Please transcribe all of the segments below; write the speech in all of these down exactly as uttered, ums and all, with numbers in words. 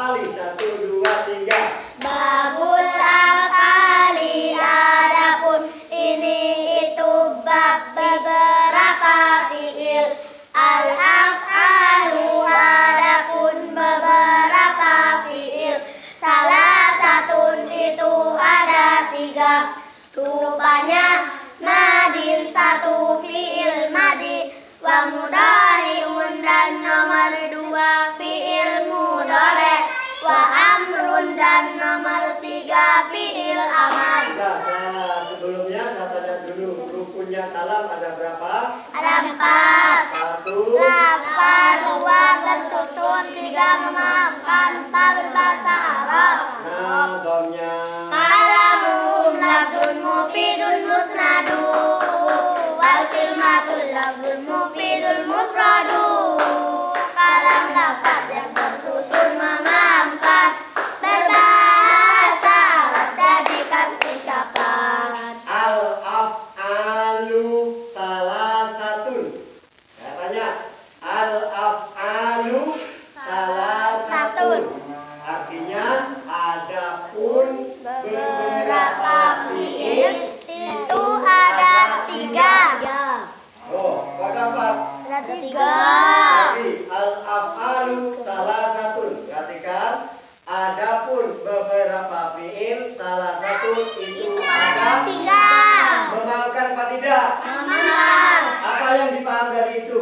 af'ali. Satu, dua, tiga. Babul af'ali, adapun ini itu bab beberapa fiil. Al af'alu, adapun beberapa fiil. Salah satu itu ada tiga. Rupanya madin satu fiil madi, wa mudhari'un dan nomor dua fiil mudhari', wa amrun dan nomor tiga fiil amar. Nah, saya, sebelumnya saya tanya dulu, rukunnya kalam ada berapa? Ada empat. Satu. Lapan, dua tersusun, tiga memaafkan, empat berbahasa Arab. Nah, domnya. Kalamu lafzun mufidun musnadu, wal kalimatul lafzul mufidul mufradu. Kalam lafaz yang tersusun memaafkan, berbahasa Arab jadikan ucapan. Al af'alu salah satu. Saya tanya, al af'alu salah satu. Artinya adapun beberapa fiil Itu ada tiga. Oh, ada empat. Ada tiga. Jadi al af'alu salah satu. Perhatikan, adapun beberapa fiil salah satu itu Itu ada ada tiga. memaafkan apa tidak? Memang. Apa yang dipaham dari itu?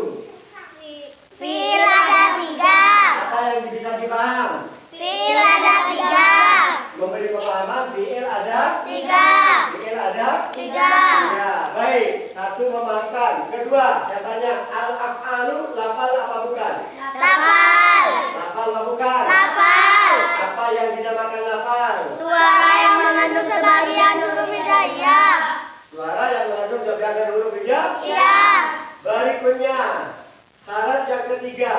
Fiil ada tiga. Apa yang bisa dipaham? Fiil ada tiga. Memberi pemahaman fiil ada Tiga. fiil ada Tiga. Ya, baik. Satu memaafkan. Kedua, saya tanya, al af'alu lafal apa bukan? Lafal. Lafal apa bukan? Lafal. Apa yang dinamakan lafal? Suara yang mengandung sebagian huruf hijaiyah. Suara yang mengandung sebagian huruf hijab. Iya. Berikutnya, syarat yang ketiga.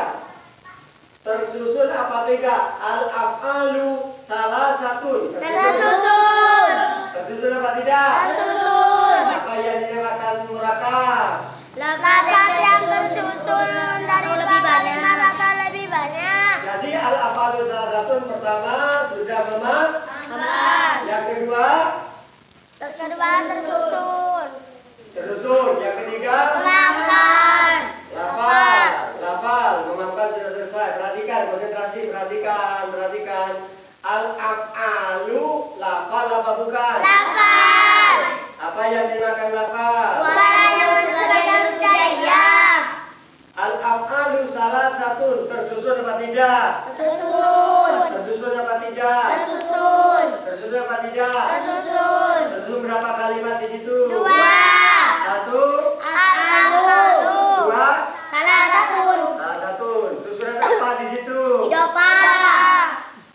Tersusun apa tidak? Al af'alu salah satu. Tersusun. Tersusun apa tidak? Tersusun. Apa yang dinamakan murakab? Lafaz yang tersusun dari dua kalimat atau lebih banyak. Jadi al af'alu salah satu pertama sudah memang. Sabar. Yang kedua Terus kedua tersusun. tersusun. Yang ketiga Memaafkan. lafal. Lafal memaafkan sudah selesai. Perhatikan, konsentrasi, perhatikan, perhatikan. Al af'alu lafal apa bukan? Lafal. Apa yang dinamakan lafal? Suara yang sebagian huruf hijaiyah. Al af'alu salah satu tersusun apa tidak? Tersusun. Tersusun apa tidak? Tersusun. Tersusun apa tidak? Tersusun. Tersusun berapa kalimat di situ? Dua. Satu, Satu. dua, Salah satu. salah satu. Susunan apa di situ? Idofah.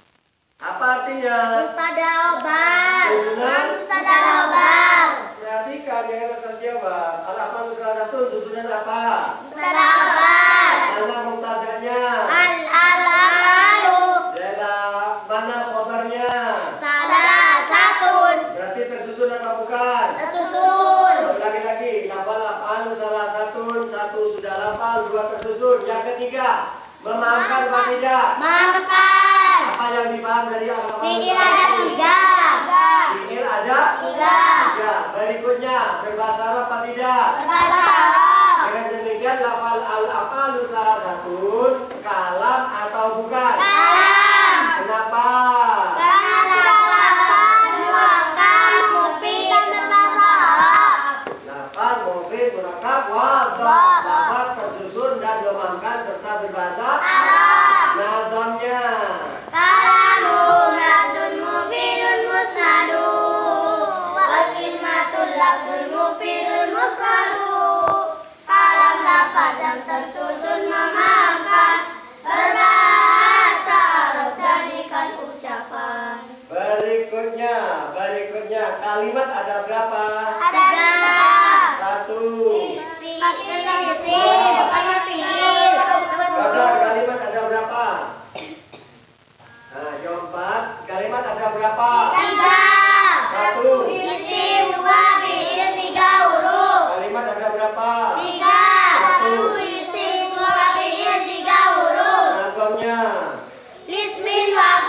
Apa artinya? Mubtada obat. Susunan? Mubtada obat. Perhatikan jangan asal jawab. Al af'alu salah satu susunan apa? Mubtada obat. Mana mubtadanya? Al al alu. Dalam mana khabarnya? Salah satu. Berarti tersusun apa bukan? Tersusun. Lagi lagi, lafal af'alu salah satu, satu sudah lafal, dua tersusun. Yang ketiga, memaafkan apa tidak? Maafkan. Apa yang dipaham dari al-af'alu? Fiil ada tiga. Fiil ada Tiga. tiga. Berikutnya, berbahasa Arab apa tidak? Berbahasa Arab. Dengan demikian, lafal al-af'alu salah satu, kalam atau bukan? Kalam. Kenapa? Karena lafaz muakkad mufid dan berbahasa Arab. Lafal, mufid, murakab, wadhah. Lafal tersusun dan memaafkan serta berbahasa Arab. Nazamnya. Kalamu lafzun mufidun musnadu, wal kalimatul lafzul mufidul mufradu. Kalam lafaz yang tersusun memaafkan, berbahasa Arab jadikan ucapan. Berikutnya, berikutnya kalimat ada berapa? Ada tiga. Satu. Fiil, banyak fiil. Sadar, kalimat ada berapa? Nah, yang empat. Kalimat ada berapa? Tiga. Satu. Isim, dua fiil, tiga huruf. Kalimat ada berapa? Tiga. Satu. Isim, dua fiil, tiga huruf. Nazamnya. Lismin wa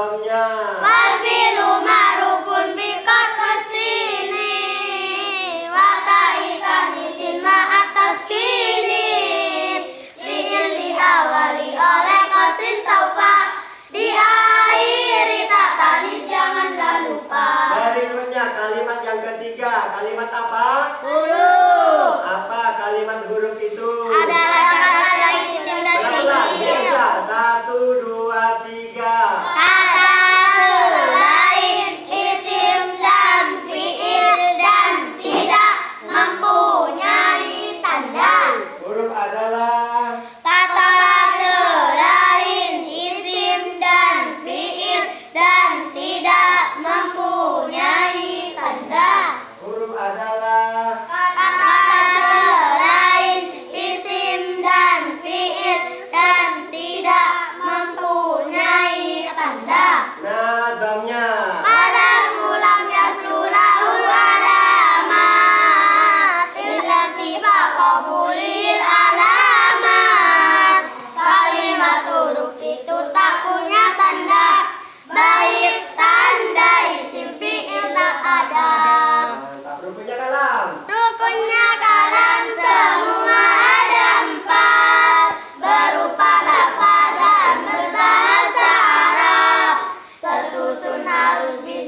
domnya. Wal fi'lu ma'rufun biqad kesini wa ta'itan isin ma'at taskini fi'il di awali oleh qasin saufa diakhiri tak tanis janganlah lupa. Berikutnya kalimat yang ketiga, kalimat apa? Huruf Apa kalimat huruf itu? adalah kata dari isim dan Pelan-pelan, fi'il. bisa. Satu, dua, tiga. Kata selain isim dan fi'il dan tidak mempunyai tanda. Huruf adalah Kata selain isim dan fi'il dan tidak mempunyai tanda. huruf adalah Kata selain isim dan fi'il dan tidak mempunyai tanda. nah domnya. Pada mulam yasrulahul alamat illati faqabulil alamat. Kalimat huruf itu tak punya tanda, baik tanda isim fi'il tak ada. Mantap. Rukunnya kalam. Rukunnya kalam semua ada empat, berupa lafaz dan berbahasa Arab. Tersusun harus bisa